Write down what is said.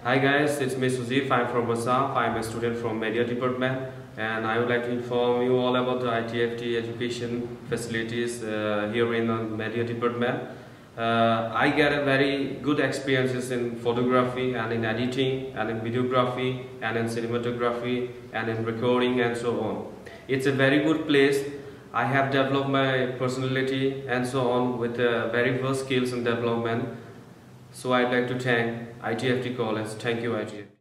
Hi guys, it's me Sujib. I'm from Assam. I'm a student from Media Department, and I would like to inform you all about the ITFT education facilities here in the Media Department. I get a very good experiences in photography and in editing and in videography and in cinematography and in recording and so on. It's a very good place. I have developed my personality and so on with very vast skills in development. So I'd like to thank ITFT College. Thank you, ITFT.